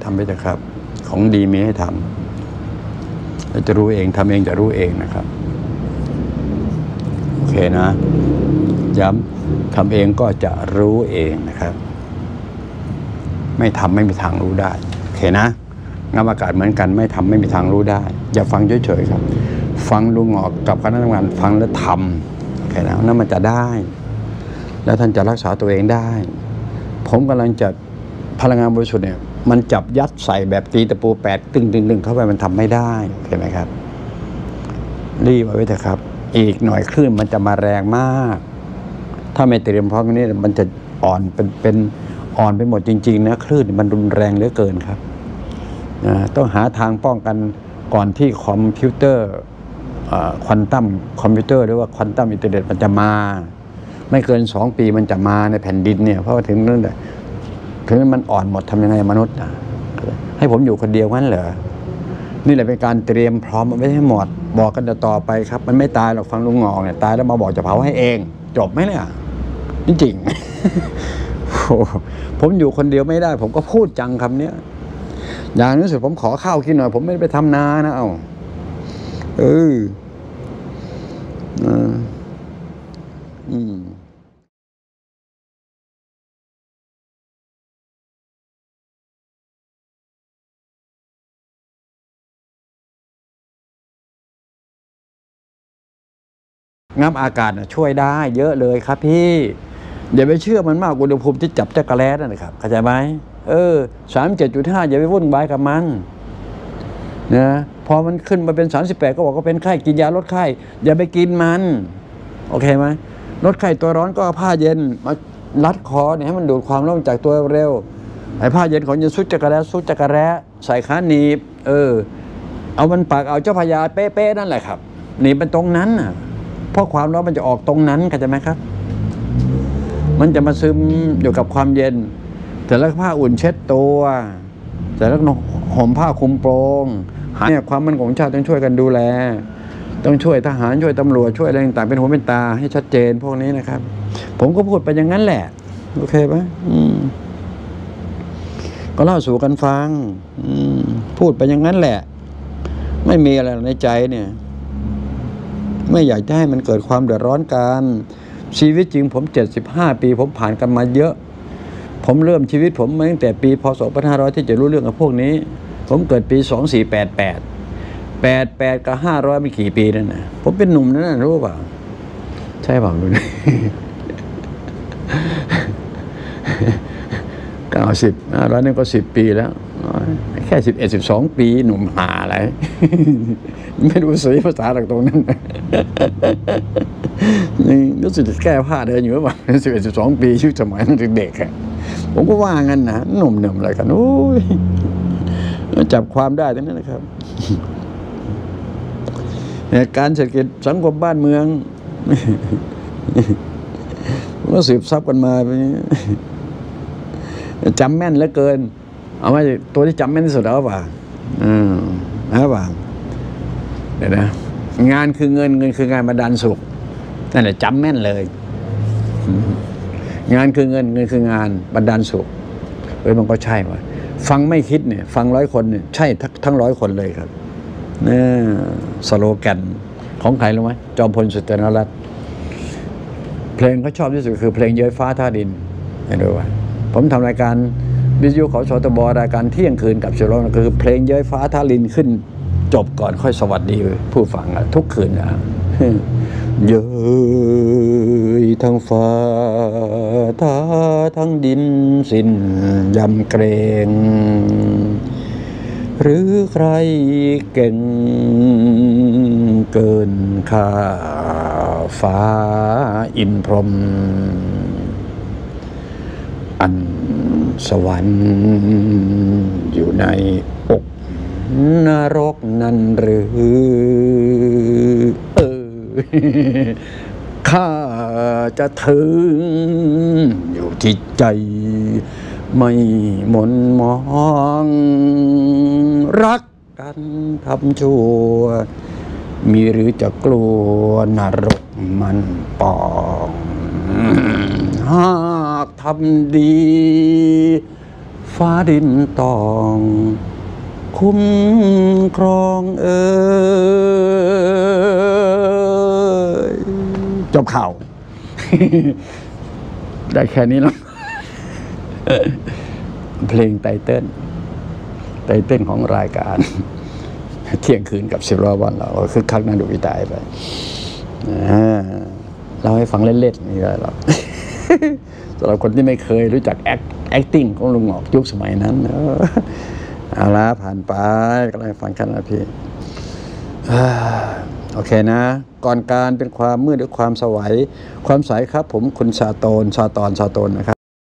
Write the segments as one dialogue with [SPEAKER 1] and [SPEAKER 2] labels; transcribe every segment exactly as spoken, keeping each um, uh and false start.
[SPEAKER 1] ำไปเถอะครับของดีมีให้ทำเราจะรู้เองทำเองจะรู้เองนะครับโอเคนะย้ำทำเองก็จะรู้เองนะครับไม่ทำไม่มีทางรู้ได้โอเคนะงานอากาศเหมือนกันไม่ทำไม่มีทางรู้ได้อย่าฟังเฉยๆครับฟังลุงออกกับคณะทำงานฟังแล้วทำโอเคนะนั่นมันจะได้แล้วท่านจะรักษาตัวเองได้ผมกำลังจะพลังงานบริสุทธิ์เนี่ยมันจับยัดใส่แบบตีตะปูแปดตึงตึงตึงเข้าไปมันทำไม่ได้เห็นไหมครับรีบเอาไว้เถอะครับอีกหน่อยคลื่นมันจะมาแรงมากถ้าไม่เตรียมพร้อมนี้มันจะอ่อนเป็นเป็นอ่อนไปหมดจริงๆนะคลื่นมันรุนแรงเหลือเกินครับนะต้องหาทางป้องกันก่อนที่คอมพิวเตอร์ควอนตัมคอมพิวเตอร์หรือว่าควอนตัมอินเทอร์เน็ตมันจะมาไม่เกินสองปีมันจะมาในแผ่นดินเนี่ยเพราะว่าถึงนั่นแหละถึงมันอ่อนหมดทำยังไงมนุษย์นะให้ผมอยู่คนเดียวงั้นเหรอนี่แหละเป็นการเตรียมพร้อมไว้ให้หมดบอกกันต่อไปครับมันไม่ตายหรอกฟังลุงงอกเนี่ยตายแล้วมาบอกจะเผาให้เองจบไหมเนี่ยจริงๆผมอยู่คนเดียวไม่ได้ผมก็พูดจังคำนี้อย่างนี้สุดผมขอข้าวกินหน่อยผมไม่ได้ไปทำนานะเอาเอออืมงับอากาศช่วยได้เยอะเลยครับพี่อย่าไปเชื่อมันมากอุณหภูมิที่จับจักรแล้นั่นนะครับเข้าใจไหมเออสามเจ็ดจุดห้าอย่าไปวุ่นวายกับมันนะพอมันขึ้นมาเป็นสามสิบแปดก็บอกว่าเป็นไข้กินยาลดไข้อย่าไปกินมันโอเคไหมลดไข้ตัวร้อนก็เอาผ้าเย็นมารัดคอเนี่ยให้มันดูดความร้อนจากตัวเร็วไอ้ผ้าเย็นของจะซุดจักรแล้ซุดจักรแล้ใส่ขาหนีบเออเอามันปากเอาเจ้าพญาเป๊ะๆนั่นแหละครับหนีบเป็นตรงนั้นน่ะเพราะความร้อนมันจะออกตรงนั้นเข้าใจไหมครับมันจะมาซึมอยู่กับความเย็นแต่แล้วผ้าอุ่นเช็ดตัวแต่แล้วห่มผ้าคลุมโปรงเนี่ยความมั่นคงของชาติต้องช่วยกันดูแลต้องช่วยทหารช่วยตำรวจช่วยอะไรต่างๆเป็นหูเป็นตาให้ชัดเจนพวกนี้นะครับผมก็พูดไปอย่างนั้นแหละโอเคไหมก็เล่าสู่กันฟังพูดไปอย่างนั้นแหละไม่มีอะไรในใจเนี่ยไม่อยากจะให้มันเกิดความเดือดร้อนกันชีวิตจริงผมเจ็ดสิบห้าปีผมผ่านกันมาเยอะผมเริ่มชีวิตผมมาตั้งแต่ปีพศสองพันห้าร้อยที่จะรู้เรื่องกับพวกนี้ผมเกิดปีสองสี่แปดแปดแปดแปดกับห้าร้อยไม่กี่ปีนั่นนะผมเป็นหนุ่มนั่นนะรู้เปล่าใช่เปล่าดูนะเก้าสิบห้าร้อยนี่ก็สิบปีแล้วแค่สิบเอ็ดสิบสองปีหนุ่มหาอะไรไม่รู้สีภาษาหลักตรงนั้นนี่รู้สึกแก้ผ้าเดินอยู่ว่าสิบเอ็ดสิบสองปียุคสมัยนั้นเด็กๆผมก็ว่างั้นนะหนุ่มหนุ่มอะไรกันโอ้ยจับความได้ทั้งนั้นนะครับการเศรษฐกิจสังคมบ้านเมืองก็สืบทรัพย์กันมาไปจำแม่นเหลือเกินเอาไว้ตัวที่จำแม่นที่สุดเอาป่ะอืมเอาป่ะเดี๋ยวนะงานคือเงินเงินคืองานบันดาลสุขนั่นแหละจำแม่นเลยงานคือเงินเงินคืองานบันดาลสุขเอ้ยมันก็ใช่ว่ะฟังไม่คิดเนี่ยฟังร้อยคนเนี่ยใช่ทั้งทั้งร้อยคนเลยครับนี่สโลแกนของใครรู้ไหมจอมพลสุเทรนรัตน์เพลงเขาชอบที่สุดคือเพลงเย้ยฟ้าท่าดินเห็นดูว่าผมทำรายการวิทยุของชตบรายการเที่ยงคืนกับเชลล์คือเพลงเย้ยฟ้าท่าดินขึ้นจบก่อนค่อยสวัสดีผู้ฟังทุกคืนนะเย้ยทั้งฟ้าท่าทั้งดินสิ้นยำเกรงหรือใครเก่งเกินข้าฟ้าอินพรหมอันสวรรค์อยู่ในอกนรกนั่นหรือเออข้าจะถึงอยู่ที่ใจไม่หม่นมองรักกันทำชั่วมีหรือจะกลัวนรกมันปองหากทำดีฟ้าดินต้องคุ้มครองเอ่ยจบข่าว ได้แค่นี้แล้ว เพลงไตเติ้ลไตเติ้ลของรายการ เที่ยงคืนกับสิบล้อบ้านเราคือคักน่าดูวิตายไปเราให้ฟังเล่นๆนี่แหละ สำหรับคนที่ไม่เคยรู้จัก act acting ของลุงหงอกยุคสมัยนั้นเอาละผ่านไปก็เลยฟังกันนะพี่โอเคนะก่อนการเป็นความมืดหรือความสวัยความใสครับผมคุณชาโตนชาตอนชาโตนนะครับ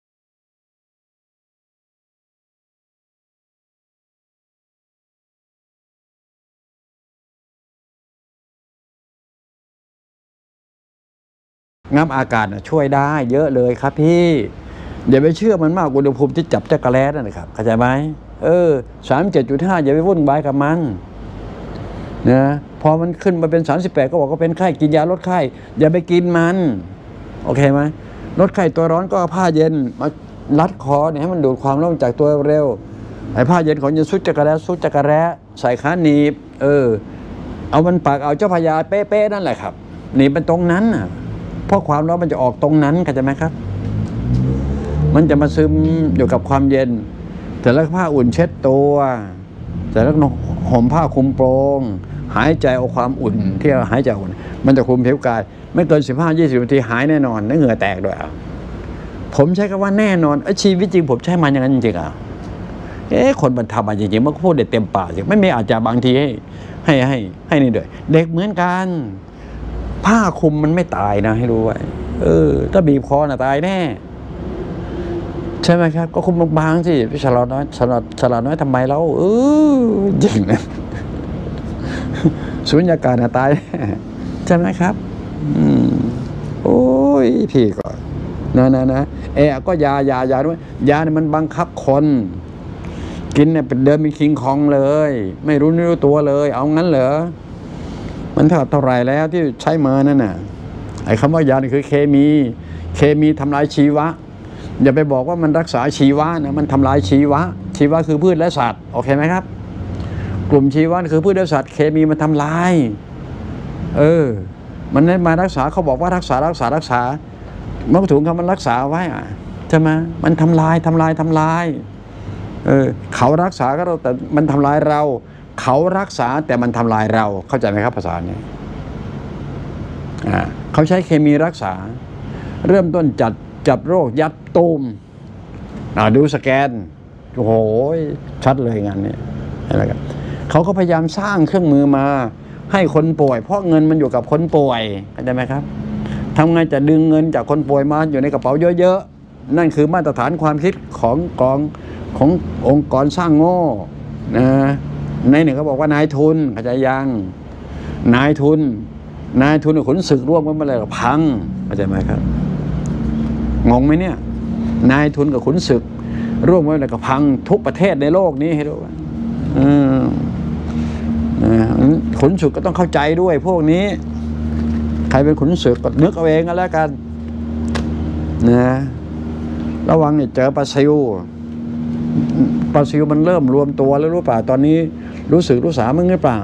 [SPEAKER 1] งับอากาศช่วยได้เยอะเลยครับพี่อย่าไปเชื่อมันมากอุณหภูมิที่จับจักรแล้นั่นนะครับเข้าใจไหมเออสามเจ็ดจุดห้าอย่าไปวุ่นวายกับมันนะพอมันขึ้นมาเป็นสามสิบแปดก็บอกว่าเป็นไข้กินยาลดไข้อย่าไปกินมันโอเคไหมลดไข้ตัวร้อนก็เอาผ้าเย็นมารัดคอเนี่ยให้มันดูดความร้อนจากตัวเร็วไอ้ผ้าเย็นของยันซุดจักรแล้ซุดจักรแล้ใส่ขาหนีบเออเอามันปากเอาเจ้าพญาเป๊ะๆนั่นแหละครับหนีบเป็นตรงนั้นน่ะเพราะความร้อนมันจะออกตรงนั้นเข้าใจไหมครับมันจะมาซึมอยู่กับความเย็นแต่แล้วผ้าอุ่นเช็ดตัวแต่แล้วห่มผ้าคลุมโปรงหายใจเอาความอุ่นที่เราหายใจอุ่นมันจะคลุมผิวกายไม่เกินสิบห้ายี่สิบนาทีหายแน่นอนและเหงื่อแตกด้วยอ่ะผมใช้คำว่าแน่นอนชีวิตจริงผมใช้มันอย่างนั้นจริงๆอ่ะเอ๊ะคนมันทำมาจริงๆมันก็พูดเด็ดเต็มปากจริงไม่มีอาจจะบางทีให้ให้ให้ให้นี่ด้วยเด็กเหมือนกันผ้าคลุมมันไม่ตายนะให้รู้ไว้เออถ้าบีบคอน่ะตายแน่ใช่ไหมครับก็คุมบางๆสิพี่ฉลาดน้อยฉลาดฉลาดน้อยทำไมเราเออจริงนะสุญญากาศน่ะตายใช่ไหมครับอืมโอ้ยพี่ก็นะนะนะเออก็ยายายาด้วยยาเนี่ยมันบังคับคนกินเนี่ยเป็นเดิมเป็นคิงคองเลยไม่รู้ไม่รู้ตัวเลยเอางั้นเหรอมันเท่าเท่าไรแล้วที่ใช้มานั่นน่ะไอ้คำว่ายานี่คือเคมีเคมีทำลายชีวะอย่าไปบอกว่ามันรักษาชีวะนะมันทำลายชีวะชีวะคือพืชและสัตว์โอเคไหมครับกลุ่มชีวะคือพืชและสัตว์เคมีมันทำลายเออมันมารักษาเขาบอกว่ารักษารักษารักษาเมื่อถึงคำมันรักษาไว้อ่ะใช่ไหมมันทำลายทำลายทำลายเออเขารักษาก็เราแต่มันทำลายเราเขารักษาแต่มันทำลายเราเข้าใจไหมครับภาษานี้อ่าเขาใช้เคมีรักษาเริ่มต้นจัดจับโรคยัดตูมอ่าดูสแกนโอ้โหชัดเลยงานนี้อะไรกันเขาก็พยายามสร้างเครื่องมือมาให้คนป่วยเพราะเงินมันอยู่กับคนป่วยเข้าใจไหมครับทำไงจะดึงเงินจากคนป่วยมาอยู่ในกระเป๋าเยอะๆนั่นคือมาตรฐานความคิดของกองขององค์กรสร้างโง่นะในหนึ่งเขาบอกว่านายทุนเข้าใจยังนายทุนนายทุนขุนศึกร่วมกันมาเลยก็พังเข้าใจไหมครับงงไหมเนี่ยนายทุนกับขุนศึกร่วมกันเลยก็พังทุกประเทศในโลกนี้ให้รู้ว่าขุนศึกก็ต้องเข้าใจด้วยพวกนี้ใครเป็นขุนศึกก็นึกเอาเองก็แล้วกันนะระวังเนี่ยเจอปลาซิวปลาซิวมันเริ่มรวมตัวแล้วรู้เปล่าตอนนี้รู้สึกรู้สามึงหรือเปล่า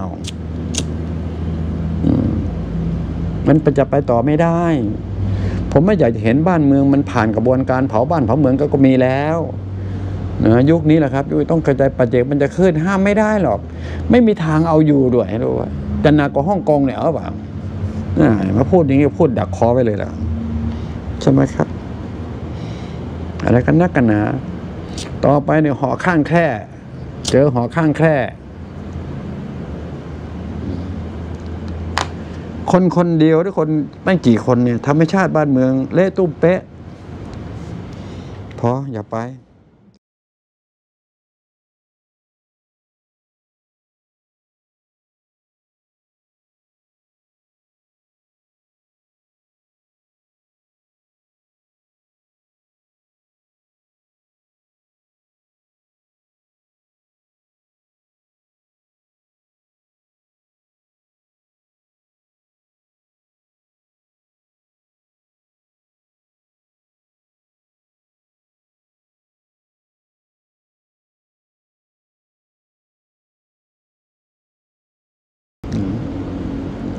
[SPEAKER 1] มันจะไปต่อไม่ได้ผมไม่อยากจะเห็นบ้านเมืองมันผ่านกระบวนการเผาบ้านเผาเมืองก็ก็มีแล้วนะยุคนี้แหละครับต้องกระจายปัจเจกมันจะขึ้นห้ามไม่ได้หรอกไม่มีทางเอาอยู่ด้วยให้รู้ว่าจะหนักกว่าฮ่องกงเนี่ยเอาเปล่ามาพูดอย่างนี้พูดดักคอไว้เลยล่ะใช่ไหมครับอะไรกันนักกันหนาต่อไปเนี่ยหอข้างแคร่เจอหอข้างแคร่คนคนเดียวหรือคนไม่กี่คนเนี่ยทำให้ชาติบ้านเมืองเละตุ้มเป๊ะพออย่าไป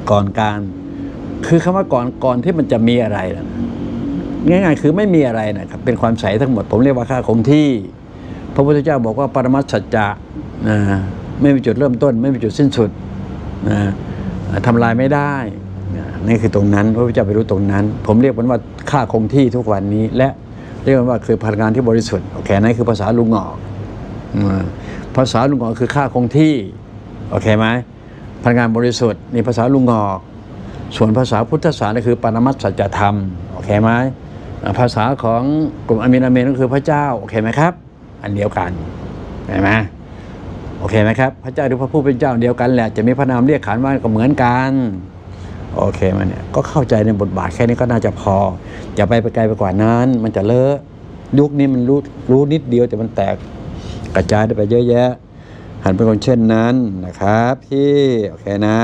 [SPEAKER 1] ก่อนการคือคำว่าก่อนก่อนที่มันจะมีอะไรนะง่ายๆคือไม่มีอะไรนะครับเป็นความใสทั้งหมดผมเรียกว่าค่าคงที่พระพุทธเจ้าบอกว่าปรมัตถสัจจะนะไม่มีจุดเริ่มต้นไม่มีจุดสิ้นสุดนะทำลายไม่ได้นะนี่คือตรงนั้นพระพุทธเจ้าไปรู้ตรงนั้นผมเรียกมันว่าค่าคงที่ทุกวันนี้และเรียกว่าคือพลังงานที่บริสุทธิ์โอเคนั่นคือภาษาลุงหงอกภาษาลุงหงอกคือค่าคงที่โอเคไหมพลังงานบริสุทธิ์นี่ภาษาลุงหงอกส่วนภาษาพุทธศาสนาคือปรมัตถสัจธรรมโอเคไหมภาษาของกลุ่มอามินอาเมนก็คือพระเจ้าโอเคไหมครับอันเดียวกันเห็นไหมโอเคไหมครับพระเจ้าหรือพระผู้เป็นเจ้าเดียวกันแหละจะมีพระนามเรียกขานว่าก็เหมือนกันโอเคมันเนี่ยก็เข้าใจในบทบาทแค่นี้ก็น่าจะพออย่าไปไปไกลไปกว่านั้นมันจะเลอะยุคนี้มันรู้รู้นิดเดียวแต่มันแตกกระจายได้ไปเยอะแยะหันเป็นคนเช่นนั้นนะครับพี่โอเคนะ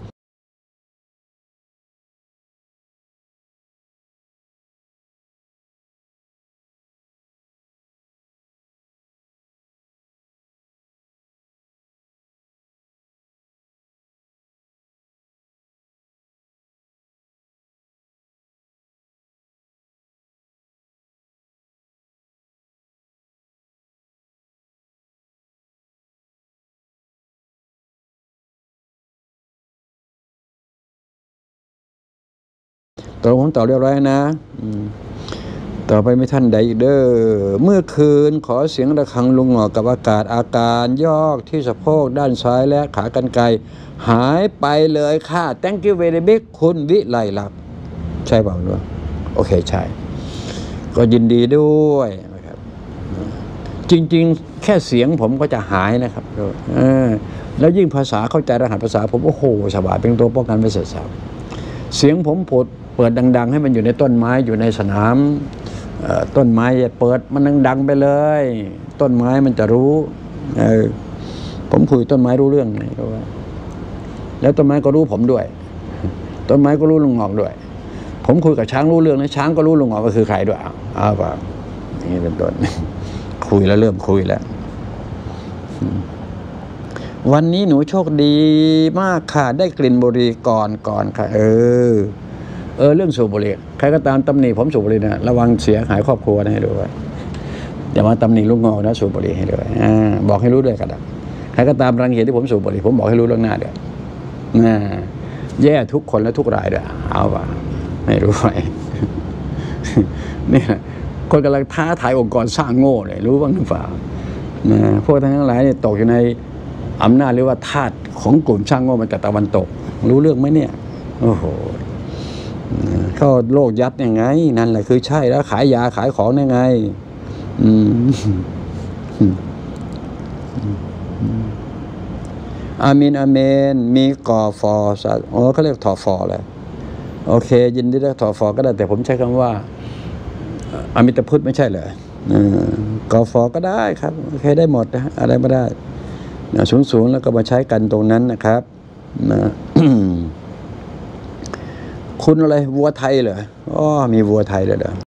[SPEAKER 1] ตกลงผมตอบเรียบร้อยนะต่อไปไม่ท่านใดอีกเด้อเมื่อคืนขอเสียงระฆังลุงหงอกกับอากาศอาการยอกที่สะโพกด้านซ้ายและขากรรไกรหายไปเลยค่ะ thank you very much คุณวิไลลักษณ์ใช่เปล่าด้วยโอเคใช่ก็ยินดีด้วยนะครับจริงๆแค่เสียงผมก็จะหายนะครับเออแล้วยิ่งภาษาเข้าใจรหัสภาษาผมโอ้โหสบายเป็นตัวป้องกันไม่เสียสาวเสียงผมผดเปิดดังๆให้มันอยู่ในต้นไม้อยู่ในสนามต้นไม้เปิดมันดังๆไปเลยต้นไม้มันจะรู้เออผมคุยต้นไม้รู้เรื่องไงก็ว่าแล้วต้นไม้ก็รู้ผมด้วยต้นไม้ก็รู้ลุงงอกด้วยผมคุยกับช้างรู้เรื่องนะช้างก็รู้ลุงงอกก็คือใครด้วยอ้าวอ้าวเปล่านี่เป็นต้นคุยแล้วเริ่มคุยแล้ววันนี้หนูโชคดีมากค่ะได้กลิ่นบุหรี่ก่อนก่อนค่ะเออเออเรื่องสูบบุหรี่ใครก็ตามตำหนิผมสูบบุหรี่นะระวังเสียหายครอบครัวนะให้ด้วยอย่ามาตำหนิลูกงอกนะสูบบุหรี่ให้ด้วยอ่าบอกให้รู้ด้วยกันใครก็ตามรังเกียจที่ผมสูบบุหรี่ผมบอกให้รู้เรื่องหน้าด้วยนะแย่ทุกคนและทุกรายด้วยเอาป่ะไม่รู้ไงนี่คนกำลังท้าทายองค์กรสร้างโง่เลยรู้บ้างหรือเปล่านะพวกทั้งหลายเนี่ยตกอยู่ในอำนาจหรือว่าทาสของกลุ่มช่างโง่มาจากตะวันตกรู้เรื่องไหมเนี่ยโอ้โหเข้าโลกยัดยังไงนั่นแหละคือใช่แล้วขายยาขายของยังไงอืมอามินอาเมนมีกอฟอสอ๋อเขาเรียกทอฟอเลยโอเคยินดีด้วยทอฟอก็ได้แต่ผมใช้คำว่าอมิตพุทธไม่ใช่เหรอกอฟอก็ได้ครับโอเคได้หมดนะอะไรไม่ได้สูงสูงแล้วก็มาใช้กันตรงนั้นนะครับนะคุณอะไรวัวไทยเหรออ๋อมีวัวไทยเลยเหรอ